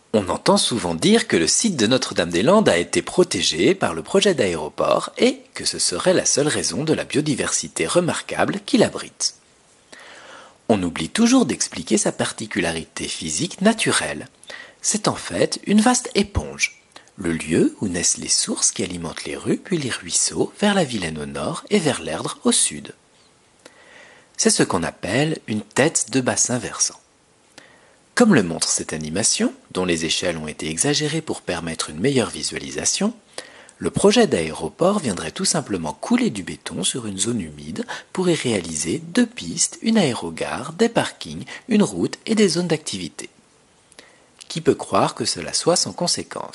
On entend souvent dire que le site de Notre-Dame-des-Landes a été protégé par le projet d'aéroport et que ce serait la seule raison de la biodiversité remarquable qu'il abrite. On oublie toujours d'expliquer sa particularité physique naturelle. C'est en fait une vaste éponge, le lieu où naissent les sources qui alimentent les rues puis les ruisseaux vers la Vilaine au nord et vers l'Erdre au sud. C'est ce qu'on appelle une tête de bassin versant. Comme le montre cette animation, dont les échelles ont été exagérées pour permettre une meilleure visualisation, le projet d'aéroport viendrait tout simplement couler du béton sur une zone humide pour y réaliser 2 pistes, une aérogare, des parkings, une route et des zones d'activité. Qui peut croire que cela soit sans conséquence ?